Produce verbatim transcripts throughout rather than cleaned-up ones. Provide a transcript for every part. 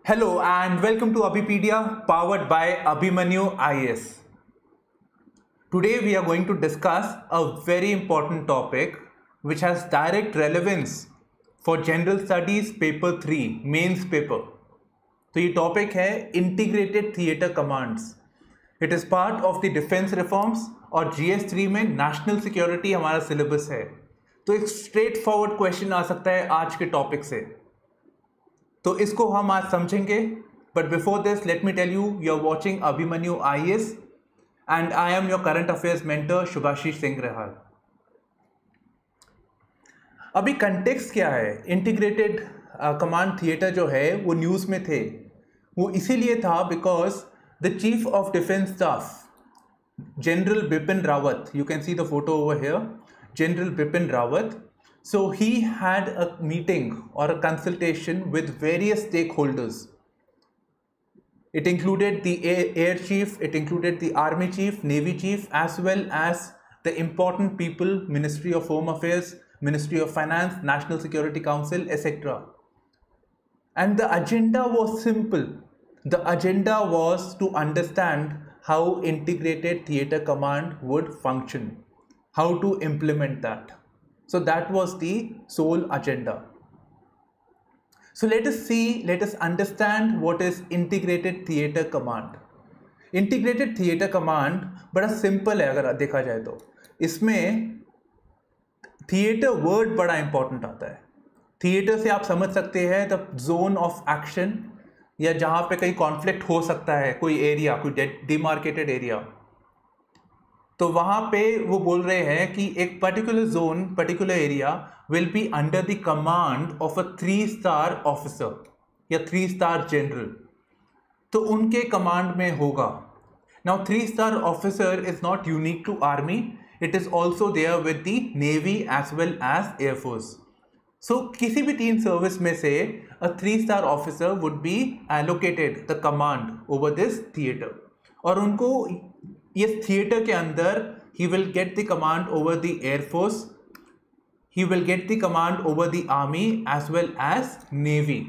Hello and welcome to Abhipedia powered by Abhimanyu I A S. Today we are going to discuss a very important topic which has direct relevance for General Studies Paper three, Mains paper. तो ये topic है Integrated Theatre Commands. It is part of the Defense Reforms और G S three में National Security हमारा syllabus है. तो एक straight forward question आ सकता है आज के टॉपिक से, तो इसको हम आज समझेंगे. But before this let me tell you, you are watching Abhimanyu I A S and I am your current affairs mentor Shubhashish Singh Rehal. अभी कंटेक्स्ट क्या है? इंटीग्रेटेड कमांड थिएटर जो है वो न्यूज़ में थे. वो इसीलिए था because the chief of defence staff general Bipin Rawat, you can see the photo over here, General Bipin Rawat. So he had a meeting or a consultation with various stakeholders. It included the air chief, it included the army chief, navy chief, as well as the important people, Ministry of Home Affairs, Ministry of Finance, National Security Council, et cetera. And the agenda was simple. The agenda was to understand how integrated theatre command would function, how to implement that. So that was the sole agenda. So let us see, let us understand what is integrated theatre command. Integrated theatre command बड़ा simple है अगर देखा जाए तो. इसमें theatre word बड़ा important आता है. theatre से आप समझ सकते हैं the zone of action, या जहाँ पे कहीं conflict हो सकता है, कोई area, कोई demarcated area. तो वहाँ पे वो बोल रहे हैं कि एक particular zone, particular area will be under the command of a three star officer या थ्री स्टार जनरल. तो उनके कमांड में होगा. Now three star officer is not unique to army, it is also there with the navy as well as air force. So किसी भी तीन service में से a three star officer would be allocated the command over this theatre, और उनको इस theatre के अंदर he will get the command over the air force, he will get the command over the army as well as navy.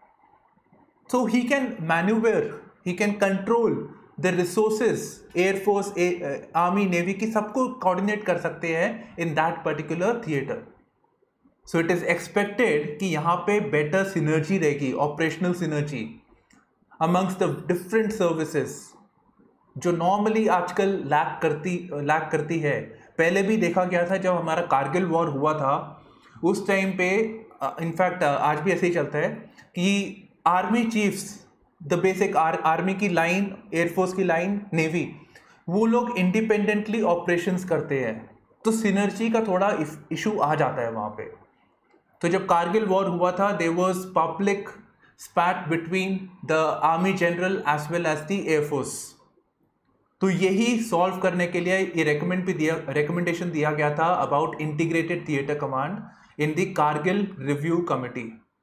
So he can maneuver, he can control the resources, air force, army, navy की सबको coordinate कर सकते हैं in that particular theater. So it is expected कि यहाँ पे better synergy रहेगी, operational synergy amongst the different services, जो नॉर्मली आजकल लैक करती लैक करती है. पहले भी देखा गया था जब हमारा कारगिल वॉर हुआ था, उस टाइम पे इनफैक्ट आज भी ऐसे ही चलता है कि army chiefs, the basic army की लाइन, एयरफोर्स की लाइन, नेवी, वो लोग इंडिपेंडेंटली ऑपरेशंस करते हैं. तो सिनर्जी का थोड़ा इशू आ जाता है वहाँ पे. तो जब कारगिल वॉर हुआ था, there was public spat between the army general as well as the air force. तो यही सॉल्व करने के लिए ये रेकमेंड भी दिया रिकमेंडेशन दिया गया था about integrated theatre command in the Kargil review committee.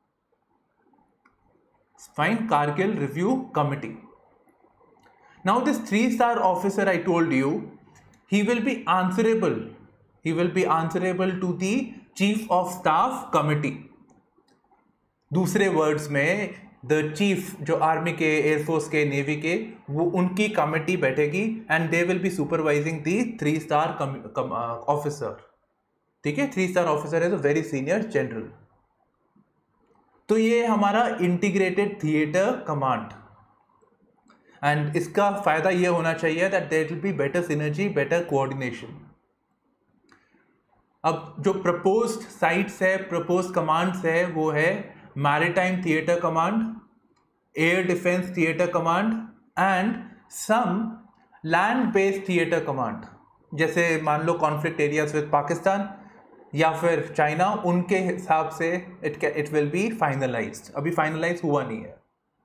Fine, Kargil review committee. Now this three star officer I told you, he will be answerable he will be answerable to the chief of staff committee. दूसरे words में the chief जो army के, air force के, navy के, वो उनकी committee बैठेगी and they will be supervising the three star officer. ठीक है, three star officer is a very senior general. तो ये हमारा इंटीग्रेटेड थिएटर कमांड, एंड इसका फायदा ये होना चाहिए that there will be better synergy, better coordination. अब जो प्रपोज्ड साइट्स है, प्रपोज्ड कमांड्स है, वो है Maritime Theatre Command, Air Defense Theatre Command and some land-based theatre command. जैसे मान लो कॉन्फ्लिक्ट एरियाज विद पाकिस्तान या फिर चाइना, उनके हिसाब से it it will be finalised. अभी फाइनलाइज हुआ नहीं है.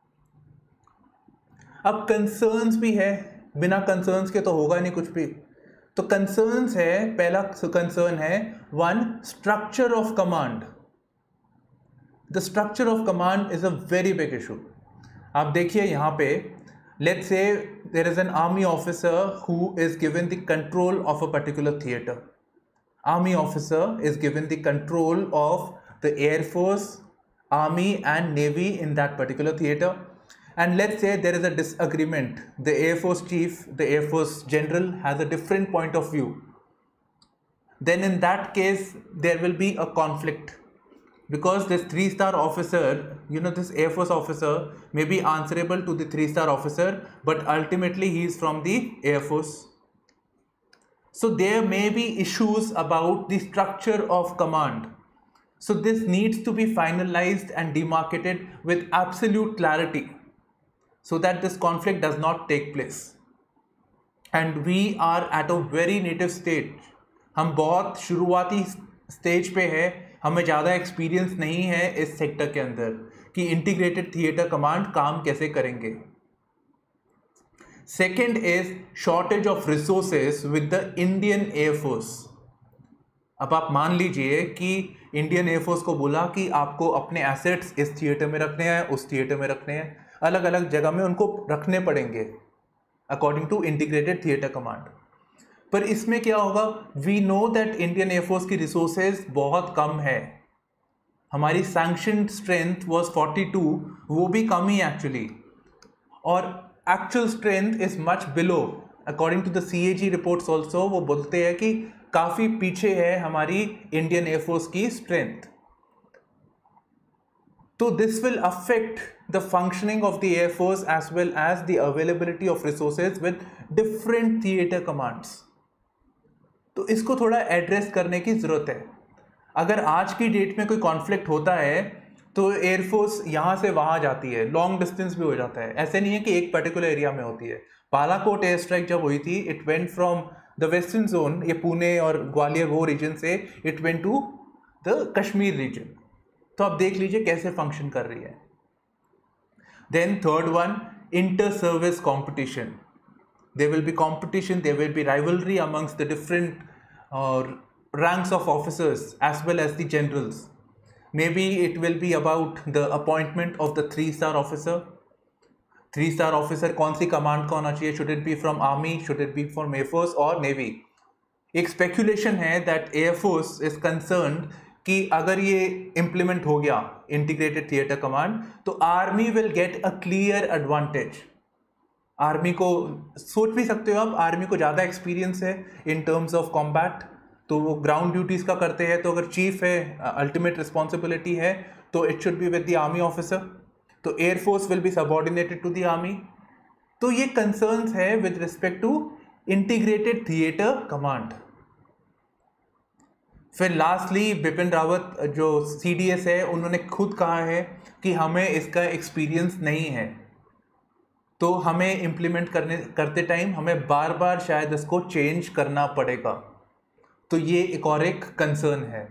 अब कंसर्न्स भी है, बिना कंसर्न्स के तो होगा नहीं कुछ भी. तो कंसर्न्स है, पहला कंसर्न है one, structure of command. The structure of command is a very big issue. आप देखिए यहाँ पे, let's say there is an army officer who is given the control of a particular theater. Army officer is given the control of the air force, army and navy in that particular theater. and let's say there is a disagreement, the Air Force chief, the Air Force general has a different point of view, then in that case there will be a conflict, because this three star officer, you know, this Air Force officer may be answerable to the three star officer, but ultimately he is from the Air Force. So there may be issues about the structure of command. So this needs to be finalized and demarcated with absolute clarity, so that this conflict does not take place. And we are at a very native stage. हम बहुत शुरुआती stage पे है, हमें ज़्यादा experience नहीं है इस सेक्टर के अंदर कि इंटीग्रेटेड थिएटर कमांड काम कैसे करेंगे. Second is shortage of resources with the Indian air force. अब आप मान लीजिए कि इंडियन एयरफोर्स को बोला कि आपको अपने एसेट्स इस थिएटर में रखने हैं, उस थिएटर में रखने हैं, अलग अलग जगह में उनको रखने पड़ेंगे according to integrated theatre command. पर इसमें क्या होगा, we know that Indian air force की रिसोर्सेज बहुत कम है. हमारी sanction strength was forty two, वो भी कम ही एक्चुअली, और actual strength is much below. According to the C A G reports also वो बोलते हैं कि काफ़ी पीछे है हमारी इंडियन एयरफोर्स की स्ट्रेंथ. तो this will affect the functioning of the air force as well as the availability of resources with different theatre commands. तो इसको थोड़ा एड्रेस करने की ज़रूरत है. अगर आज की डेट में कोई कॉन्फ्लिक्ट होता है तो एयरफोर्स यहाँ से वहाँ जाती है, लॉन्ग डिस्टेंस भी हो जाता है. ऐसे नहीं है कि एक पर्टिकुलर एरिया में होती है. बालाकोट एयर स्ट्राइक जब हुई थी, it went from the western zone, ये पुणे और ग्वालियर वो रीजन से, it went to the Kashmir region. तो आप देख लीजिए कैसे फंक्शन कर रही है. Then third one, inter service competition. There will be competition, there will be rivalry amongst the different uh, ranks of officers as well as the generals. Maybe it will be about the appointment of the three star officer. Three star officer कौन सी command का होना चाहिए? Should it be from army? Should it be from Air Force or Navy? एक speculation है that Air Force is concerned कि अगर ये implement हो गया integrated theater command, तो army will get a clear advantage. Army को सोच भी सकते हो आप, आर्मी को ज़्यादा एक्सपीरियंस है इन टर्म्स ऑफ कॉम्बैट, तो वो ग्राउंड ड्यूटीज़ का करते हैं. तो अगर चीफ है, अल्टीमेट रिस्पॉन्सिबिलिटी है, तो it should be with the army officer. तो air force will be subordinated to the army. तो ये कंसर्न्स है with respect to integrated theatre command. फिर लास्टली बिपिन रावत जो सी डी एस है, उन्होंने खुद कहा है कि हमें इसका एक्सपीरियंस नहीं है, तो हमें इम्प्लीमेंट करने करते टाइम हमें बार बार शायद इसको चेंज करना पड़ेगा. तो ये एक और एक कंसर्न है.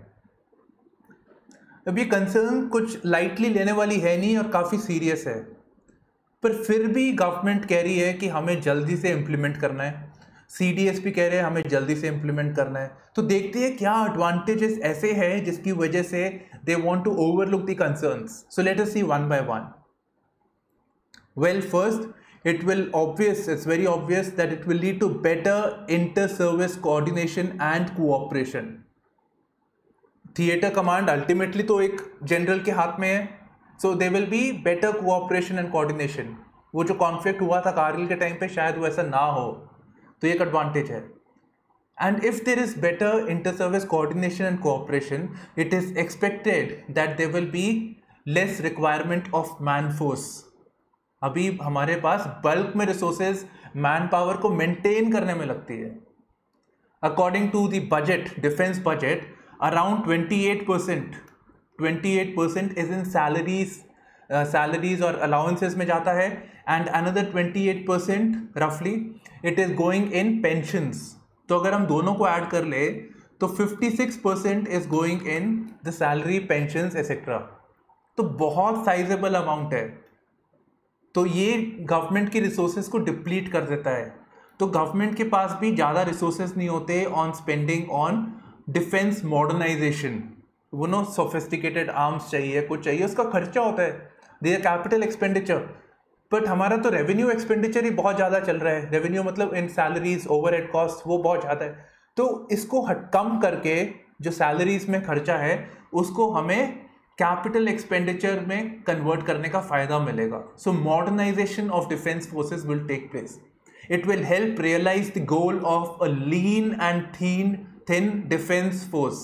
अब ये कंसर्न कुछ लाइटली लेने वाली है नहीं और काफ़ी सीरियस है, पर फिर भी गवर्नमेंट कह रही है कि हमें जल्दी से इम्प्लीमेंट करना है. सी डी एस भी कह रहे हैं हमें जल्दी से इम्प्लीमेंट करना है. तो देखते हैं क्या एडवांटेजेस ऐसे हैं जिसकी वजह से they want to overlook the concerns. So let us see one by one. Well, first, it will obvious, it's very obvious that it will lead to better inter-service coordination and cooperation. Theater command ultimately तो एक general के हाथ में है, so there will be better cooperation and coordination. वो जो conflict हुआ था कारगिल के टाइम पे शायद वो ऐसा ना हो, तो एक advantage है. And if there is better inter-service coordination and cooperation, it is expected that there will be less requirement of man force. अभी हमारे पास बल्क में रिसोर्सेज मैन पावर को मेंटेन करने में लगती है. According to the budget, defence budget, around twenty eight percent twenty eight percent is in salaries salaries और अलाउंसेस में जाता है, and another twenty eight percent रफली it is going in pensions. तो अगर हम दोनों को ऐड कर ले तो fifty six percent is going in the salary, pensions etcetera. तो बहुत साइजेबल अमाउंट है. तो ये गवर्नमेंट की रिसोर्सेज को डिप्लीट कर देता है. तो गवर्नमेंट के पास भी ज़्यादा रिसोर्सेज नहीं होते on spending on defence modernisation. वो नो सोफिस्टिकेटेड आर्म्स चाहिए, कुछ चाहिए, उसका खर्चा होता है, they are capital expenditure. But हमारा तो रेवेन्यू एक्सपेंडिचर ही बहुत ज़्यादा चल रहा है. रेवेन्यू मतलब इन सैलरीज, ओवरहेड कॉस्ट, वो बहुत ज़्यादा है. तो इसको हट कम करके जो सैलरीज में खर्चा है उसको हमें कैपिटल एक्सपेंडिचर में कन्वर्ट करने का फायदा मिलेगा. So modernisation of defence forces will take place. It will help realize the goal of a lean and thin, thin defense force.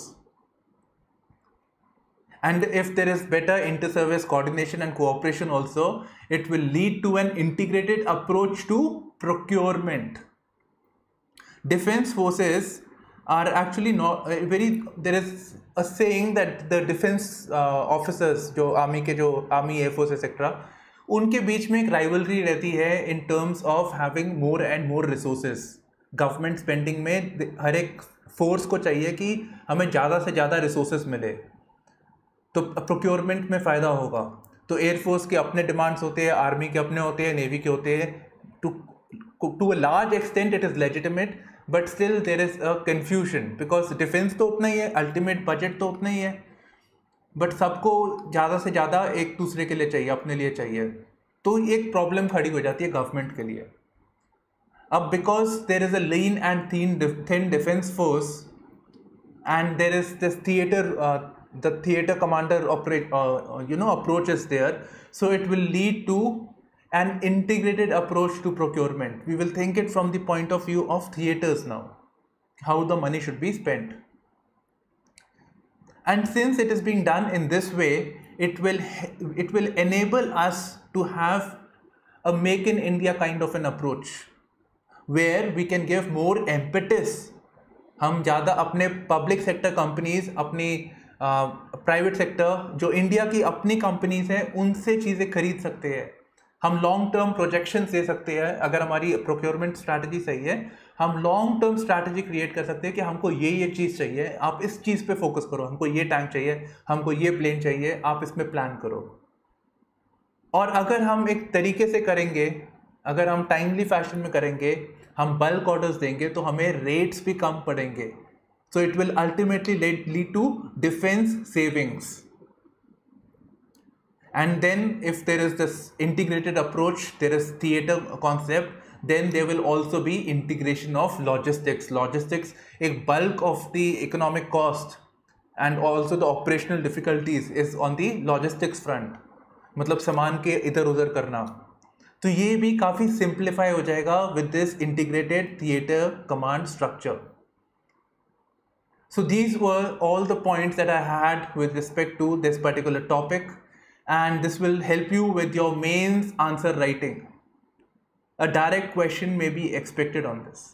And if there is better inter-service coordination and cooperation also, it will lead to an integrated approach to procurement. Defense forces are actually not uh, very, there is a saying that the defense uh, officers, जो army के जो army, air force, et cetera, उनके बीच में एक rivalry रहती है in terms of having more and more resources. Government spending में हर एक फोर्स को चाहिए कि हमें ज़्यादा से ज़्यादा रिसोर्सेज मिले, तो प्रोक्योरमेंट में फ़ायदा होगा. तो एयरफोर्स के अपने डिमांड्स होते हैं, आर्मी के अपने होते हैं, नेवी के होते हैं. To to a large extent it is legitimate, but still there is a confusion because defence तो उतना ही है, अल्टीमेट बजट तो उतना ही है, बट सबको ज़्यादा से ज़्यादा एक दूसरे के लिए चाहिए, अपने लिए चाहिए. तो एक प्रॉब्लम खड़ी हो जाती है गवर्नमेंट के लिए. अब because there is a lean and thin thin defence force and there is this theatre, the theatre commander operate you know approach is there, so it will lead to an integrated approach to procurement. We will think it from the point of view of theatres now, how the money should be spent. And since it is being done in this way, it will it will enable us to have a make in India kind of an approach where we can give more impetus. हम ज़्यादा अपने public sector companies, अपनी private sector जो India की अपनी companies हैं, उनसे चीज़ें खरीद सकते हैं. हम लॉन्ग टर्म प्रोजेक्शंस दे सकते हैं. अगर हमारी प्रोक्योरमेंट स्ट्रैटेजी सही है, हम लॉन्ग टर्म स्ट्रैटेजी क्रिएट कर सकते हैं कि हमको ये ये चीज़ चाहिए, आप इस चीज़ पे फोकस करो. हमको ये टैंक चाहिए, हमको ये प्लेन चाहिए, आप इसमें प्लान करो. और अगर हम एक तरीके से करेंगे, अगर हम टाइमली फैशन में करेंगे, हम बल्क ऑर्डर्स देंगे, तो हमें रेट्स भी कम पड़ेंगे. So it will ultimately lead to defence savings. And then if there is this integrated approach, there is theater concept, then there will also be integration of logistics. Logistics, a bulk of the economic cost and also the operational difficulties is on the logistics front. मतलब सामान के इधर उधर करना. तो ये भी काफ़ी simplify हो जाएगा with this integrated theater command structure. So these were all the points that I had with respect to this particular topic. And this will help you with your mains answer writing. A direct question may be expected on this.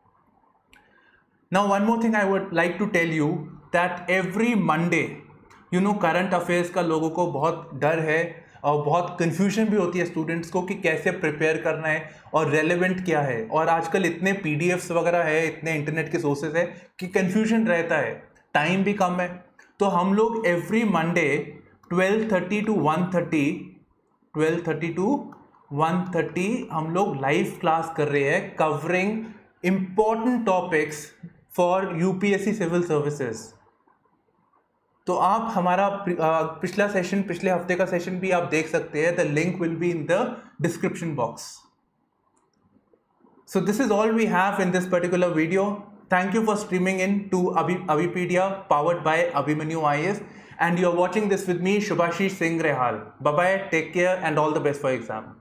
Now one more thing I would like to tell you that every Monday, you know, current affairs का लोगों को बहुत डर है और बहुत confusion भी होती है स्टूडेंट्स को कि कैसे प्रिपेयर करना है और रेलेवेंट क्या है. और आजकल इतने पी डी एफ्स वगैरह है, इतने इंटरनेट के सोर्सेज है कि कन्फ्यूजन रहता है, टाइम भी कम है. तो हम लोग every Monday twelve thirty to one thirty twelve thirty to one thirty हम लोग लाइव क्लास कर रहे हैं covering important topics for UPSC civil services. तो आप हमारा पिछला सेशन, पिछले हफ्ते का सेशन भी आप देख सकते हैं. The link will be in the description box. So this is all we have in this particular video. Thank you for streaming in to Avipedia powered by Abhimanyu I A S, and you are watching this with me, Shubhashish Singh Rehal. Bye bye, take care and all the best for exam.